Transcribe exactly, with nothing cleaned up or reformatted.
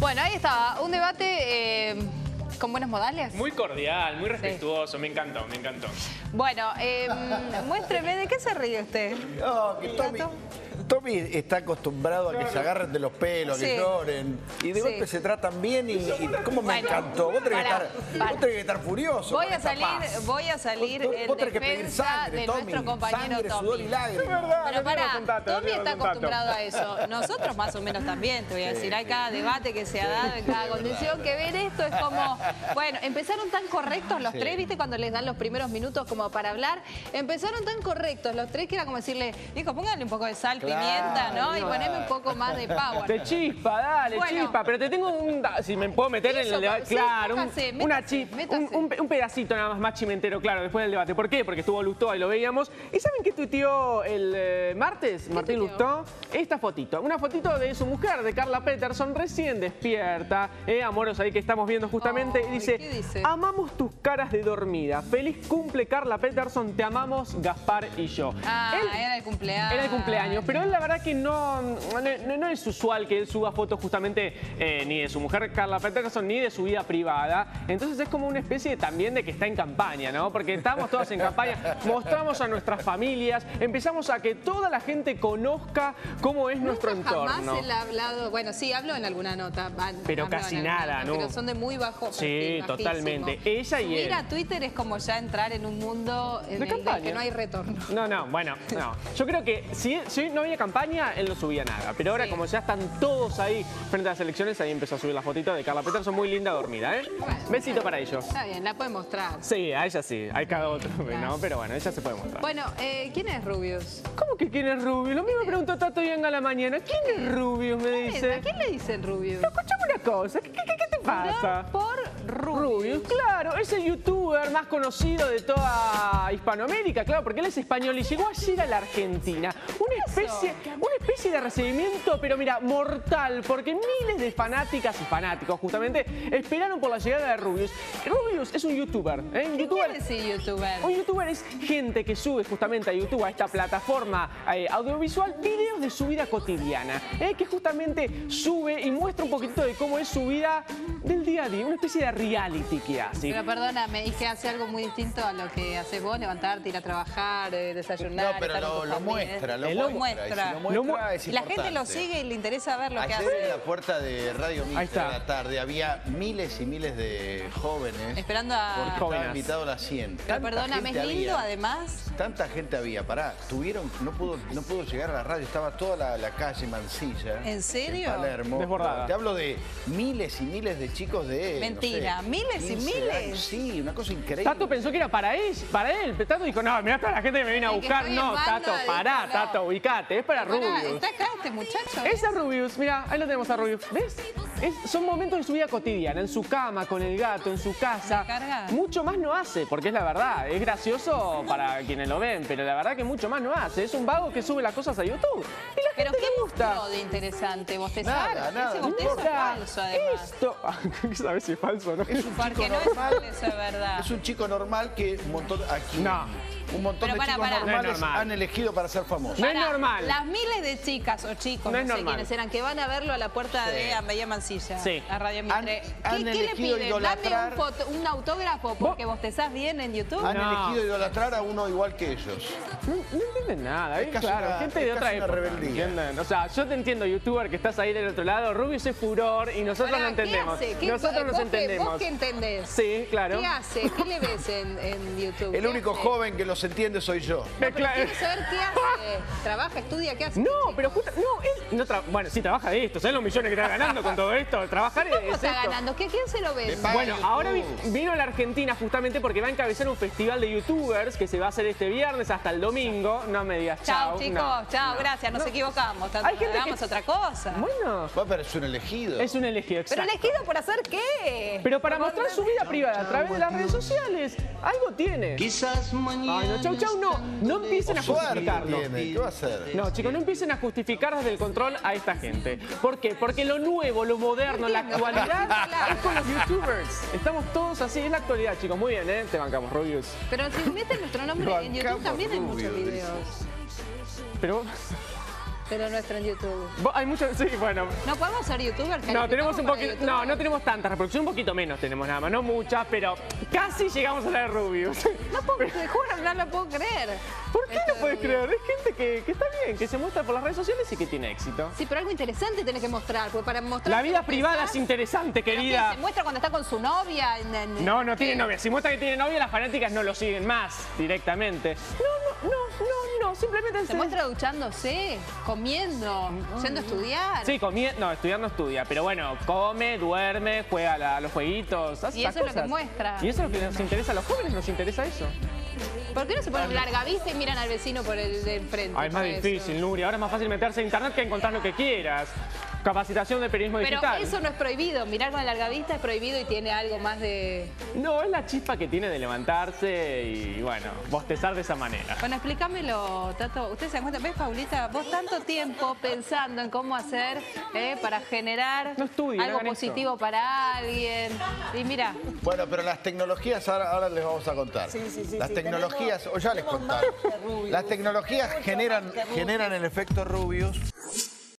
Bueno, ahí estaba, un debate eh, con buenos modales. Muy cordial, muy respetuoso, sí. me encantó, me encantó. Bueno, eh, muéstreme, ¿de qué se ríe usted? No, que Tommy, Tommy está acostumbrado a que se agarren de los pelos, a que Sí. lloren. Y de Sí. golpe se tratan bien y, y ¿cómo me Bueno, encantó? Vos tenés, pará, que estar, pará. vos tenés que estar furioso. Voy con a esta salir, paz. voy a salir Vos- en vos tenés que pedir defensa sangre, de Tommy. nuestro compañero Sangre, Tommy. sudor y lágrimas. Pero pará, Tommy está acostumbrado a eso. Nosotros más o menos también, te voy a decir. Hay cada debate que se ha dado en cada condición que ver esto es como... Bueno, empezaron tan correctos los Sí. tres, ¿viste? Cuando les dan los primeros minutos como para hablar. Empezaron tan correctos los tres que era como decirle, hijo, póngale un poco de sal, Claro, pimienta, ¿no? Y claro. poneme un poco más de power. De chispa, dale, Bueno. chispa. Pero te tengo un... Si me puedo meter en Eso, el debate. sí, Claro, un, métase, una métase, chi- un, métase. un, un pedacito nada más, más chimentero, claro, después del debate. ¿Por qué? Porque estuvo Lustó, ahí lo veíamos. ¿Y saben qué tuiteó el eh, martes? Martín tuiteó? Lustó. Esta fotito. Una fotito de su mujer, de Carla Peterson, recién despierta. Eh, amoros ahí que estamos viendo justamente. Ay, y dice, ¿qué dice? amamos tus caras de dormida. Feliz cumple, Carla Peterson. Te amamos, Gaspar y yo. Ah, Él- era el cumpleaños. Era el cumpleaños, pero él la verdad que no, no, no es usual que él suba fotos justamente eh, ni de su mujer Carla Peterson ni de su vida privada. Entonces es como una especie también de que está en campaña, ¿no? Porque estamos todos en campaña, mostramos a nuestras familias, empezamos a que toda la gente conozca cómo es nuestro Nunca entorno. jamás él ha hablado, bueno, sí, hablo en alguna nota. van- Pero habló casi en alguna nada, nota, ¿no? Pero son de muy bajo Sí, perfil, bajísimo. totalmente. Ella y Subir él. a Twitter es como ya entrar en un mundo en De el del campaña. que no hay retorno. No, no, bueno, no. Yo creo que si, si no había campaña, él no subía nada. Pero ahora, Sí. como ya están todos ahí frente a las elecciones, ahí empezó a subir la fotito de Carla Peterson, muy linda dormida, ¿eh? Bueno, Besito para ellos. Está bien, la puede mostrar. Sí, a ella sí, hay cada otro, ¿no? Pero bueno, ella se puede mostrar. Bueno, eh, ¿quién es Rubius? ¿Cómo que quién es Rubius? Lo mismo me preguntó Tato Yanga a la mañana. ¿Quién es Rubius? Me ¿A dice. quién le dicen Rubius? Escuchame una cosa, ¿qué, qué, qué te pasa? Por Rubius. Rubius, claro, es el youtuber más conocido de toda Hispanoamérica, claro, porque él es español y llegó ayer a la Argentina. Una especie, una especie de recibimiento, pero mira, mortal, porque miles de fanáticas y fanáticos justamente esperaron por la llegada de Rubius. Rubius es un youtuber, ¿eh? Un ¿Qué youtuber. quiere decir youtuber? Un youtuber es gente que sube justamente a YouTube, a esta plataforma eh, audiovisual, videos de su vida cotidiana, eh, que justamente sube y muestra un poquito de cómo es su vida del día a día, una especie de reality que hace. Pero perdóname, y que hace algo muy distinto a lo que haces vos, levantarte, ir a trabajar, eh, desayunar. No, pero estar con lo, tu lo familia. muestra, lo, Él lo muestra. Y si muestra. lo muestra Lo mu- es Y la gente lo importante. sigue y le interesa ver lo que Ayer hace. en la puerta de Radio Mitre está. a la tarde había miles y miles de jóvenes. Esperando a- Porque Jóvenes. estaba invitado a las cien. Pero Tanta perdóname, gente es lindo había, además. Tanta gente había, pará, tuvieron, no pudo, no pudo llegar a la radio, estaba toda la, la calle Mansilla. ¿En serio? En Palermo. Desbordada. No, te hablo de miles y miles de chicos de. Mentira, no sé, miles y quince miles. años. Sí, una cosa increíble. Tato pensó que era para él, para él. Tato dijo, no, mirá toda la gente que me viene a El que buscar. estoy No, en banda, Tato, dijo, pará, no. Tato, ubicate, es para Pará, Rubius. está acá este muchacho. Esa es Rubius, mira, ahí lo tenemos a Rubius. ¿Ves? Es- son momentos de su vida cotidiana, en su cama, con el gato, en su casa. Me carga. Mucho más no hace, porque es la verdad. Es gracioso para quienes lo ven, pero la verdad que mucho más no hace. Es un vago que sube las cosas a YouTube. Y la Pero gente ¿qué le gusta. mostró de interesante? ¿Bostezar? Nada, nada. Ese No bostezo es Mira, falso, además. Esto. ¿Sabes si es falso o no? Es un Porque chico no es normal. falso, es verdad. Es un chico normal que un montón aquí. No. Un montón Pero de pará, chicos pará. normales No es normal. han elegido para ser famosos. No es Pará, normal. Las miles de chicas o chicos, No no, es sé normal. quiénes eran, que van a verlo a la puerta Sí. de Andrea Mancilla, Sí. a Radio Han- Mitre. han ¿Qué, ¿qué le elegido piden? Dame idolatrar- un, foto- un autógrafo porque bostezás bien en YouTube. Han No. elegido idolatrar a uno igual que ellos. No, no entienden nada, Es ¿eh? casi Claro, una- gente es de otra casi una época. rebeldía. ¿Entienden? O sea, yo te entiendo, youtuber, que estás ahí del otro lado. Rubius es furor y nosotros Pará, no entendemos. ¿Qué hace? ¿Qué- Nosotros nos vos qué- entendemos. ¿Vos qué entendés? Sí, claro. ¿Qué hace? ¿Qué le ves en, en YouTube? El ¿Qué único hace? joven que los entiende soy yo. Eh, No, pero claro. quiero saber qué hace. ¿Trabaja, estudia? ¿Qué hace? No, pero justo, no, él no tra- bueno, sí trabaja de esto, ¿sabes los millones que está ganando con todo esto? Trabajar es ¿Cómo está esto. ganando? ¿Qué, ¿Quién se lo ve? Le paga Bueno, YouTube. ahora vi- vino a la Argentina justamente porque va a encabezar un festival de youtubers que se va a hacer este viernes hasta el domingo. No me digas chao. Chao, chicos. no. Chao, gracias. Nos equivocamos. Tanto Hay gente hagamos que- otra cosa. Bueno, Va, pero es un elegido. es un elegido, ¿Pero exacto. elegido por hacer qué? Pero para mostrar su vida privada a través de las redes sociales, algo tiene. Quizás mañana. Ay, no, chau, chau, no. No empiecen a Suerte justificarlo. tiene. ¿Qué va a hacer? No, chicos, no empiecen a justificar desde el control a esta gente. ¿Por qué? Porque lo nuevo, lo moderno, la actualidad es con los youtubers. Estamos todos así, es la actualidad, chicos. Muy bien, ¿eh? Te bancamos, Rubius. Pero si meten nuestro nombre en YouTube Bancamos también hay muchos rubio, dice. videos. Pero... Pero nuestro en YouTube. Hay muchos, sí, bueno. ¿No podemos ser youtubers? No, tenemos un poquito, YouTube? no, no tenemos tantas reproducciones, un poquito menos tenemos nada más, no muchas, pero casi llegamos a la de Rubius. No puedo, te juro, no lo puedo creer. ¿Por qué Esto no puedes de creer? Es gente que, que está bien, que se muestra por las redes sociales y que tiene éxito. Sí, pero algo interesante tenés que mostrar, porque para mostrar... La vida privada es interesante, querida. ¿Se muestra cuando está con su novia? En, en, No, no tiene ¿qué? novia. Si muestra que tiene novia, las fanáticas no lo siguen más directamente. No, no, no, no, no, simplemente... Se muestra duchándose, comiendo, yendo a estudiar. Sí, comiendo, no, estudiar no estudia, pero bueno, come, duerme, juega la- los jueguitos, hace Y esas eso es lo que cosas. muestra. Y eso es lo que nos interesa a los jóvenes, nos interesa eso. ¿Por qué no se ponen larga vista y miran al vecino por el de enfrente? Ah, es más por eso? difícil, Nuria. Ahora es más fácil meterse en internet que encontrar lo que quieras. Capacitación de periodismo Pero digital. eso no es prohibido, mirar con larga vista es prohibido y tiene algo más de... No, es la chispa que tiene de levantarse y, bueno, bostezar de esa manera. Bueno, explícamelo, Tato. Ustedes se dan cuenta, ¿ves, Paulita? Vos tanto tiempo pensando en cómo hacer eh, para generar No estudie, no algo hagan positivo eso. para alguien. Y mira, Bueno, pero las tecnologías, ahora, ahora les vamos a contar. Sí, sí, sí, las sí, tecnologías, tenemos- o ya les tenemos contaron. más que Rubius. Las tecnologías Mucho generan, más que Rubius. generan el efecto Rubius.